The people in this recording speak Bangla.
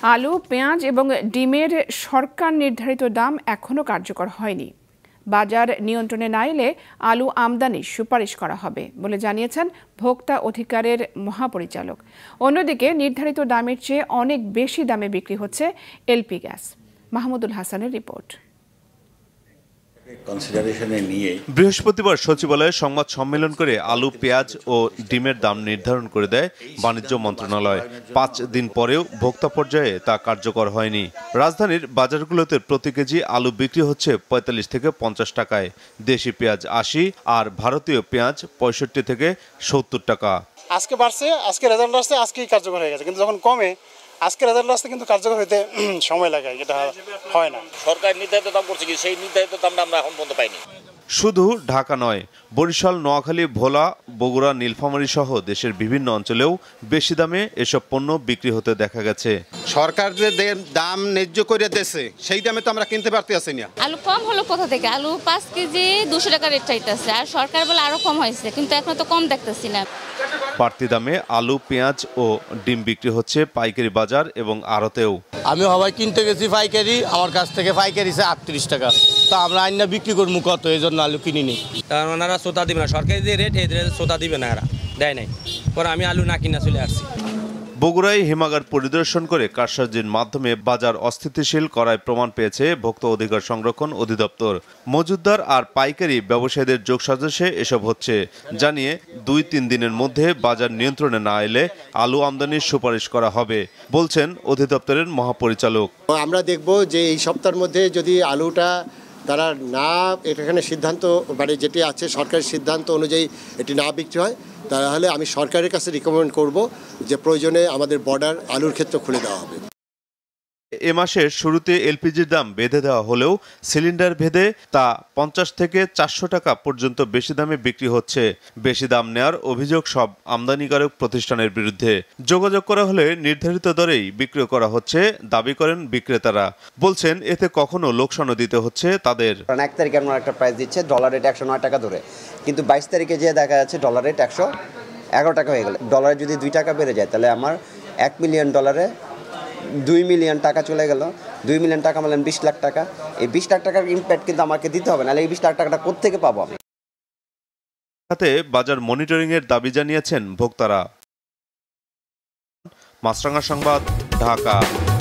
আলু, পেঁয়াজ এবং ডিমের সরকার নির্ধারিত দাম এখনও কার্যকর হয়নি। বাজার নিয়ন্ত্রণে না এলে আলু আমদানির সুপারিশ করা হবে বলে জানিয়েছেন ভোক্তা অধিকারের মহাপরিচালক। অন্যদিকে নির্ধারিত দামের চেয়ে অনেক বেশি দামে বিক্রি হচ্ছে এলপি গ্যাস। মাহমুদুল হাসানের রিপোর্ট। বৃহস্পতিবার সচিবালয়ে সংবাদ সম্মেলন করে আলু, পেঁয়াজ ও ডিমের দাম নির্ধারণ করে দেয় বাণিজ্য মন্ত্রণালয়। 5 দিন পরেও ভোক্তা পর্যায়ে তা কার্যকর হয়নি। রাজধানীর বাজারগুলোতে প্রতি কেজি আলু বিক্রি হচ্ছে 45 থেকে 50 টাকায়, দেশি পেঁয়াজ 80 আর ভারতীয় পেঁয়াজ 65 থেকে 70 টাকা। আজকে বাড়ছে, আজকে রেজাল্ট আসছে, আজকেই কার্যকর হয়ে গেছে, কিন্তু যখন কমে আজকে রেজাল্ট আসতে কিন্তু কার্যকর হতে সময় লাগে, এটা হয় না। সরকার নির্ধারিত দাম করছে কি সেই নির্ধারিত দামটা আমরা এখন পর্যন্ত পাইনি। শুধু ঢাকা নয়, বরিশাল, নোয়াখালী, ভোলা, বগুড়া, নীলফামারী সহ দেশের বিভিন্ন অঞ্চলেও বেশি দামে এসব পণ্য বিক্রি হতে দেখা গেছে। সরকার যে দাম ন্যায্য করে দিয়েছে সেই দামে তো আমরা কিনতে পারতেছি না। আলু কম হলো কোথা থেকে? আলু 5 কেজি 200 টাকা রেট চাইতেছে, আর সরকার বলে আরো কম হয়েছে, কিন্তু এখন তো কম দেখতেছি না। বাড়তি দামে আলু, পেঁয়াজ ও ডিম বিক্রি হচ্ছে পাইকারি বাজার এবং আড়তেও। আমি হবাই কিনতে গেছি পাইকারি, আমার কাছ থেকে পাইকারি 38 টাকা, তো আমরা আইনা বিক্রি করবো কত, এই জন্য আলু কিনিনি। কারণ ওনারা শ্রোতা দিবে না, সরকারি যে রেট এই রেট শ্রোতা দিবে না, এরা দেয় নাই, পরে আমি আলু না কিনা চলে আসছি। বগুড়ায় হিমাগার পরিদর্শন করে কারসাজির মাধ্যমে বাজার অস্থিতিশীল করায় প্রমাণ পেয়েছে ভোক্তা অধিকার সংরক্ষণ অধিদপ্তর। মজুতদার আর পাইকারি ব্যবসায়ীদের যোগসাজশে এসব হচ্ছে জানিয়ে 2-3 দিনের মধ্যে বাজার নিয়ন্ত্রণে না এলে আলু আমদানির সুপারিশ করা হবে বলছেন অধিদপ্তরের মহাপরিচালক। আমরা দেখব যে এই সপ্তাহের মধ্যে যদি আলুটা তারা না এখানে সিদ্ধান্ত মানে যেটি আছে সরকারের সিদ্ধান্ত অনুযায়ী এটি না বিক্রি হয়, তাহলে আমি সরকারের কাছে রিকমেন্ড করব যে প্রয়োজনে আমাদের বর্ডার আলুর ক্ষেত্র খুলে দেওয়া হবে। এ মাসের শুরুতে এলপিজির দাম বেঁধে দেওয়া হলেও সিলিন্ডার ভেদে তা 50 থেকে 400 টাকা পর্যন্ত বেশি দামে বিক্রি হচ্ছে। বেশি দাম নেওয়ার অভিযোগ সব আমদানিকারক প্রতিষ্ঠানের বিরুদ্ধে। যোগাযোগ করা হলে নির্ধারিত দরেই বিক্রি করা হচ্ছে দাবি করেন বিক্রেতারা। বলছেন এতে কখনো লোকসানও দিতে হচ্ছে তাদের। 1 তারিখে আমরা একটা প্রাইস দিচ্ছে ডলার রেট 109 টাকা ধরে, কিন্তু 22 তারিখে যে দেখা যাচ্ছে ডলার রেট 111 টাকা হয়ে গেল। ডলারে যদি 2 টাকা বেড়ে যায় তাহলে আমার $1 মিলিয়ন 2 মিলিয়ন টাকা চলে গেল। 2 মিলিয়ন টাকা মানে 20 লাখ টাকা। এই 20 লাখ টাকার ইম্প্যাক্ট কিন্তু আমাকে দিতে হবে, নাহলে এই 20 লাখ টাকাটা কোত্থেকে পাবো আমি? সাথে বাজার মনিটরিং এর দাবি জানিয়েছেন ভোক্তারা। মাছরাঙা সংবাদ, ঢাকা।